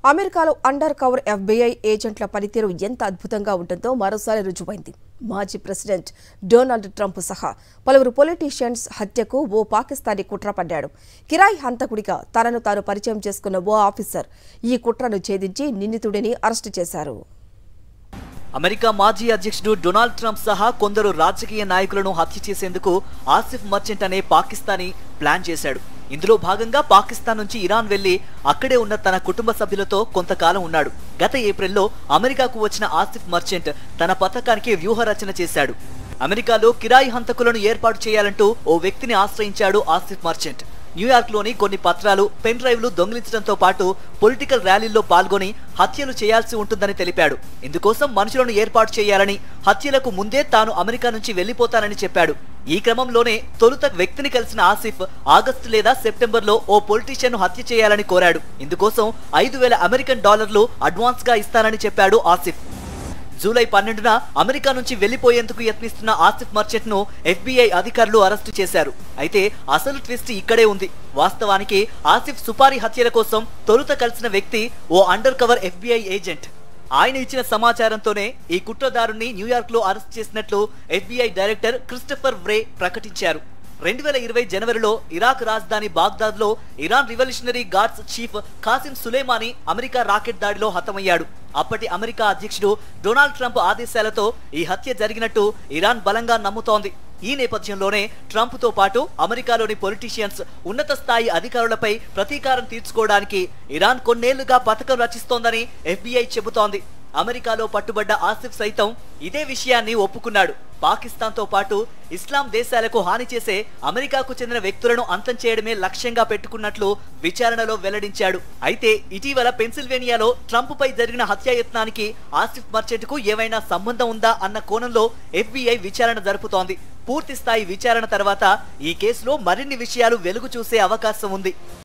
అమెరికాలో under cover FBI ఏజెంట్ల పనితీరు ఎంత అద్భుతంగా ఉంటుందో మరోసారి రుజువైంది. మాజీ ప్రెసిడెంట్ డొనాల్డ్ ట్రంప్ సహా పలువురు పొలిటీషియన్స్ హత్యకు ఓ పాకిస్తానీ కుట్ర పడ్డాడు. కిరాయి హంతకుడిగా తనను తాను పరిచయం చేసుకున్న ఓ ఆఫీసర్ ఈ కుట్రను ఛేదించి నిందితుడిని అరెస్టు చేశారు. అమెరికా మాజీ అధ్యక్షుడు డొనాల్డ్ ట్రంప్ సహా కొందరు రాజకీయ నాయకులను హత్య చేసేందుకు ఆసిఫ్ మర్చెంట్ అనే పాకిస్తానీ ప్లాన్ చేశాడు. ఇందులో భాగంగా పాకిస్తాన్ నుంచి ఇరాన్ వెళ్లి అక్కడే ఉన్న తన కుటుంబ సభ్యులతో కొంతకాలం ఉన్నాడు. గత ఏప్రిల్లో అమెరికాకు వచ్చిన ఆసిఫ్ మర్చెంట్ తన పథకానికి వ్యూహరచన చేశాడు. అమెరికాలో కిరాయి హంతకులను ఏర్పాటు చేయాలంటూ ఓ వ్యక్తిని ఆశ్రయించాడు ఆసిఫ్ మర్చెంట్. న్యూయార్క్లోని కొన్ని పత్రాలు, పెన్ డ్రైవ్లు దొంగిలించడంతో పాటు పొలిటికల్ ర్యాలీల్లో పాల్గొని హత్యలు చేయాల్సి ఉంటుందని తెలిపాడు. ఇందుకోసం మనుషులను ఏర్పాటు చేయాలని, హత్యలకు ముందే తాను అమెరికా నుంచి వెళ్లిపోతానని చెప్పాడు. ఈ క్రమంలోనే తొలుత వ్యక్తిని కలిసిన ఆసిఫ్ ఆగస్టు లేదా సెప్టెంబర్లో ఓ పొలిటీషియన్ హత్య చేయాలని కోరాడు. ఇందుకోసం 5,000 అమెరికన్ డాలర్లు అడ్వాన్స్ గా ఇస్తానని చెప్పాడు ఆసిఫ్. జూలై 12న అమెరికా నుంచి వెళ్లిపోయేందుకు యత్నిస్తున్న ఆసిఫ్ మర్చెంట్ ను ఎఫ్బీఐ అధికారులు అరెస్టు చేశారు. అయితే అసలు ట్విస్ట్ ఇక్కడే ఉంది. వాస్తవానికి ఆసిఫ్ సుపారీ హత్యల కోసం తొలుత కలిసిన వ్యక్తి ఓ అండర్ కవర్ ఎఫ్బీఐ ఏజెంట్. ఆయన ఇచ్చిన సమాచారంతోనే ఈ కుట్రదారుణ్ణి న్యూయార్క్ లో అరెస్ట్ చేసినట్లు ఎఫ్బీఐ డైరెక్టర్ క్రిస్టఫర్ వ్రే ప్రకటించారు. 2020 జనవరిలో ఇరాక్ రాజధాని బాగ్దాద్ లో Iran revolutionary guards chief Qasem Soleimani America rocket దాడిలో హతమయ్యాడు. అప్పటి అమెరికా అధ్యక్షుడు డొనాల్డ్ ట్రంప్ ఆదేశాలతో ఈ హత్య జరిగినట్టు ఇరాన్ బలంగా నమ్ముతోంది. ఈ నేపథ్యంలోనే ట్రంప్ తో పాటు అమెరికాలోని పొలిటీషియన్స్, ఉన్నత స్థాయి అధికారులపై ప్రతీకారం తీర్చుకోవడానికి ఇరాన్ కొన్నేళ్లుగా పథకం రచిస్తోందని ఎఫ్బీఐ చెబుతోంది. అమెరికాలో పట్టుబడ్డ ఆసిఫ్ సైతం ఇదే విషయాన్ని ఒప్పుకున్నాడు. పాకిస్తాన్ తో పాటు ఇస్లాం దేశాలకు హాని చేసే అమెరికాకు చెందిన వ్యక్తులను అంతం చేయడమే లక్ష్యంగా పెట్టుకున్నట్లు విచారణలో వెల్లడించాడు. అయితే ఇటీవల పెన్సిల్వేనియాలో ట్రంప్ పై జరిగిన హత్యాయత్నానికి ఆసిఫ్ మర్చెంట్ కు ఏమైనా సంబంధం ఉందా అన్న కోణంలో ఎఫ్బీఐ విచారణ జరుపుతోంది. పూర్తి స్థాయి విచారణ తర్వాత ఈ కేసులో మరిన్ని విషయాలు వెలుగు చూసే అవకాశం ఉంది.